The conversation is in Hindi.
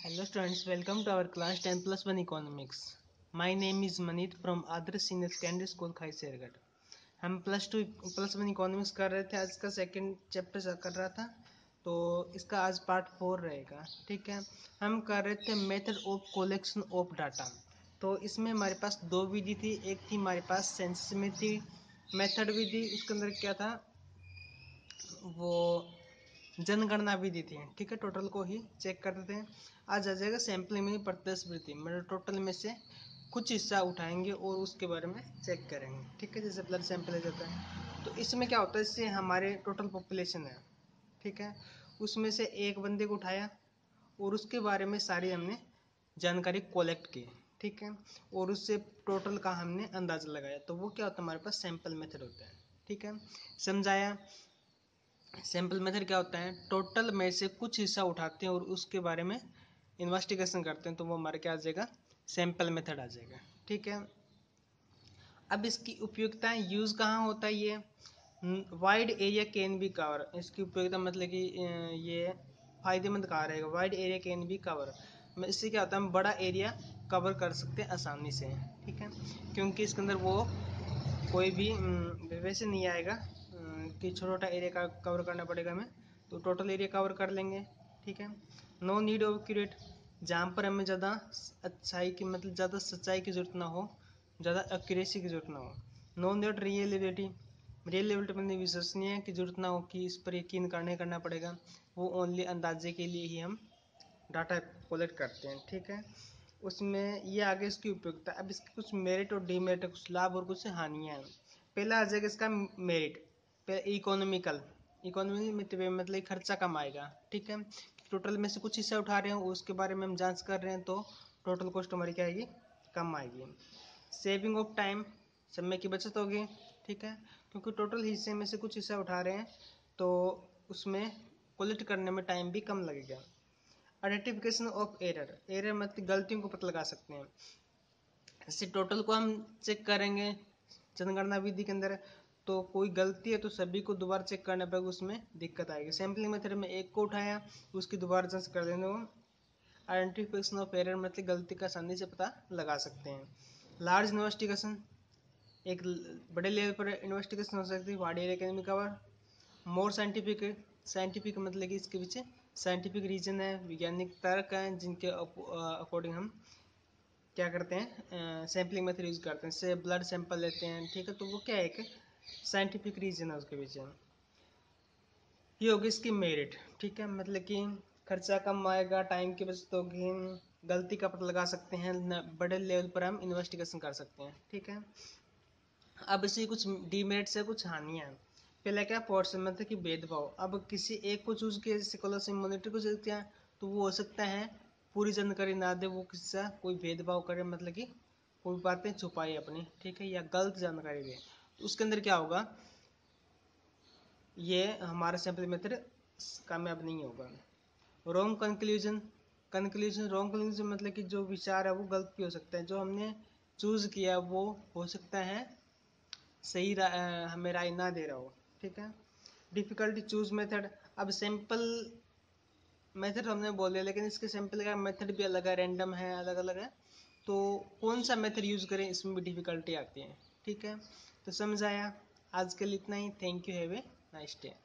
Hello students, welcome to our class 10+1 Economics. My name is Manit from Adarsh Senior Secondary School खाईसेरगढ़। हम +1 इकोनॉमिक्स कर रहे थे। आज का सेकंड चैप्टर कर रहा था, तो इसका आज पार्ट 4 रहेगा। ठीक है, हम कर रहे थे method of collection of data. तो इसमें हमारे पास दो विधि थी। एक थी हमारे पास सेंसिटिविटी मेथड विधि, उसके अंदर क्या था, वो जनगणना विधि थी। ठीक है, टोटल को ही चेक करते थे। आज आ जाएगा सैम्पलिंग में प्रत्यक्ष वृद्धि, मतलब टोटल में से कुछ हिस्सा उठाएंगे और उसके बारे में चेक करेंगे। ठीक है, जैसे ब्लड सैंपल जाता है, तो इसमें क्या होता है, इससे हमारे टोटल पॉपुलेशन है, ठीक है, उसमें से एक बंदे को उठाया और उसके बारे में सारी हमने जानकारी कलेक्ट की। ठीक है, और उससे टोटल का हमने अंदाजा लगाया, तो वो क्या होता है, हमारे पास सैंपल मेथड होता है। ठीक है, समझाया। सैंपल मेथड क्या होता है, टोटल में से कुछ हिस्सा उठाते हैं और उसके बारे में इन्वेस्टिगेशन करते हैं, तो वो हमारे क्या आ जाएगा, सैंपल मेथड आ जाएगा। ठीक है, अब इसकी उपयोगिताएं, यूज कहाँ होता है, ये wide area can be cover. इसकी उपयोगिता मतलब कि ये फायदेमंद कहाँ रहेगा, wide area can be cover. इससे क्या होता है, हम बड़ा एरिया कवर कर सकते हैं आसानी से। ठीक है, क्योंकि इसके अंदर वो कोई भी वैसे नहीं आएगा कि छोटा एरिया का कवर करना पड़ेगा हमें, तो टोटल एरिया कवर कर लेंगे। ठीक है, नो नीड ऑफ एक्यूरेट, जहाँ पर हमें ज़्यादा अच्छाई की, मतलब ज़्यादा सच्चाई की जरूरत ना हो, ज़्यादा एक्यूरेसी की जरूरत ना हो। नो नीड रियलिटी, रियलिटी मतलब विश्वसनीय की जरूरत ना हो कि इस पर यकीन करना पड़ेगा, वो ओनली अंदाजे के लिए ही हम डाटा कलेक्ट करते हैं। ठीक है, उसमें ये आगे इसकी उपयोगिता। अब इसके कुछ मेरिट और डीमेरिट, कुछ लाभ और कुछ हानियाँ हैं। पहला आ जाएगा इसका मेरिट, इकोनॉमिकल। इकोनॉमिक मतलब खर्चा कम आएगा। ठीक है, टोटल में से कुछ हिस्सा उठा रहे हैं, उसके बारे में हम जांच कर रहे हैं, तो टोटल कॉस्ट हमारी क्या आएगी, कम आएगी। सेविंग ऑफ टाइम, समय की बचत होगी। ठीक है, क्योंकि टोटल हिस्से में से कुछ हिस्सा उठा रहे हैं, तो उसमें कलेक्ट करने में टाइम भी कम लगेगा। आइडेंटिफिकेशन ऑफ एरर, एरर मतलब गलतियों को पता लगा सकते हैं। जैसे टोटल को हम चेक करेंगे जनगणना विधि के अंदर, तो कोई गलती है तो सभी को दोबारा चेक करने पर उसमें दिक्कत आएगी। सैम्पलिंग मेथड में एक को उठाया, उसकी दोबारा जांच कर देने को आइडेंटिफिकेशन ऑफ एरर मतलब गलती का आसानी से पता लगा सकते हैं। लार्ज इन्वेस्टिगेशन, एक बड़े लेवल पर इन्वेस्टिगेशन हो सकती है, wide area can be cover. More scientific, scientific मतलब कि इसके पीछे साइंटिफिक रीजन है, वैज्ञानिक तर्क हैं, जिनके अकॉर्डिंग हम क्या करते हैं, सैम्पलिंग मेथड यूज करते हैं। जैसे ब्लड सैंपल लेते हैं, ठीक है, तो वो क्या है, एक साइंटिफिक रीजन है उसके पीछे। ये होगी इसकी मेरिट। ठीक है, मतलब कि खर्चा कम आएगा, टाइम की बचत होगी, गलती का पता लगा सकते हैं, बड़े लेवल पर हम इन्वेस्टिगेशन कर सकते हैं। ठीक है, अब इसी कुछ डीमेरिट्स है, कुछ हानियाँ हैं। पहले क्या, पोर्शन मतलब कि भेदभाव। अब किसी एक को चूज किया, जैसे कोलोसियम मॉनिटर को चूज किया, तो वो हो सकता है पूरी जानकारी ना दे, वो किसी से कोई भेदभाव करे, मतलब कि कोई बातें छुपाए अपनी। ठीक है, या गलत जानकारी दे, तो उसके अंदर क्या होगा, ये हमारा सैंपल मेथड कामयाब नहीं होगा। रॉन्ग कंक्लूजन, रॉन्ग कंक्लूजन मतलब कि जो विचार है वो गलत भी हो सकता है, जो हमने चूज किया वो हो सकता है सही हमें राय ना दे रहा हो। ठीक है, डिफिकल्टी चूज मेथड। अब सैंपल मेथड हमने बोले, लेकिन इसके सैंपल का मेथड भी अलग है, रैंडम है, अलग अलग है, तो कौन सा मेथड यूज करें, इसमें भी डिफिकल्टी आती है। ठीक है, तो समझ आया। आज के लिए इतना ही। Thank you, have a nice day.